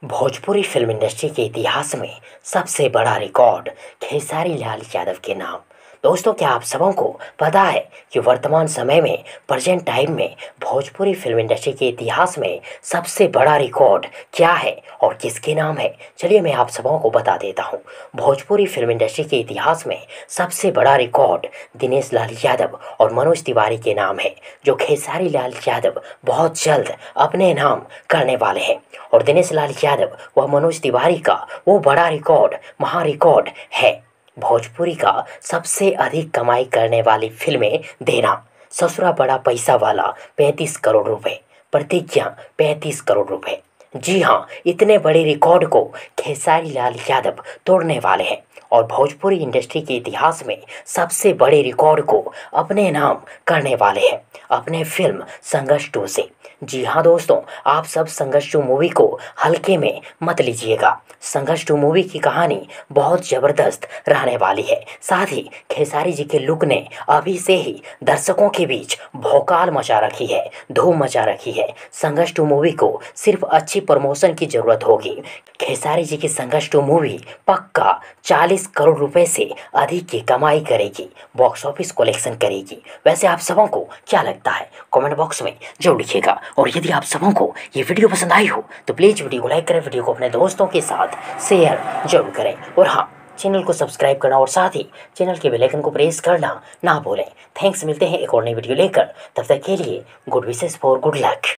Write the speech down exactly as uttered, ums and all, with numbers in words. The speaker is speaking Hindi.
भोजपुरी फिल्म इंडस्ट्री के इतिहास में सबसे बड़ा रिकॉर्ड खेसारी लाल यादव के नाम। दोस्तों, क्या आप सबों को पता है कि वर्तमान समय में प्रेजेंट टाइम में भोजपुरी फिल्म इंडस्ट्री के इतिहास में सबसे बड़ा रिकॉर्ड क्या है और किसके नाम है? चलिए मैं आप सबों को बता देता हूँ। भोजपुरी फिल्म इंडस्ट्री के इतिहास में सबसे बड़ा रिकॉर्ड दिनेश लाल यादव और मनोज तिवारी के नाम है, जो खेसारी लाल यादव बहुत जल्द अपने नाम करने वाले हैं। और दिनेश लाल यादव व मनोज तिवारी का वो बड़ा रिकॉर्ड महा रिकॉर्ड है भोजपुरी का सबसे अधिक कमाई करने वाली फिल्में देना। ससुरा बड़ा पैसा वाला पैंतीस करोड़ रुपए, प्रतिज्ञा पैंतीस करोड़ रुपए। जी हाँ, इतने बड़े रिकॉर्ड को खेसारी लाल यादव तोड़ने वाले हैं और भोजपुरी इंडस्ट्री के इतिहास में सबसे बड़े रिकॉर्ड को अपने नाम करने वाले हैं अपने फिल्म संघर्ष टू से। जी हाँ दोस्तों, आप सब संघर्ष टू मूवी को हल्के में मत लीजिएगा। संघर्ष टू मूवी की कहानी बहुत ज़बरदस्त रहने वाली है। साथ ही खेसारी जी के लुक ने अभी से ही दर्शकों के बीच भौकाल मचा रखी है, धूम मचा रखी है। संघर्ष टू मूवी को सिर्फ अच्छी प्रमोशन की ज़रूरत होगी। खेसारी जी की संघर्ष टू मूवी पक्का चालीस करोड़ रुपए से अधिक की कमाई करेगी, बॉक्स ऑफिस कलेक्शन करेगी। वैसे आप सबों को क्या लगता है? कमेंट बॉक्स में जरूर लिखिएगा। और यदि आप सबों को ये वीडियो पसंद आई हो तो प्लीज़ वीडियो को लाइक करें, वीडियो को अपने दोस्तों के साथ शेयर जरूर करें। और हाँ, चैनल को सब्सक्राइब करना और साथ ही चैनल के बेल आइकन को प्रेस करना ना भूलें। थैंक्स, मिलते हैं एक और नई वीडियो लेकर। तब तक के लिए good wishes for good luck.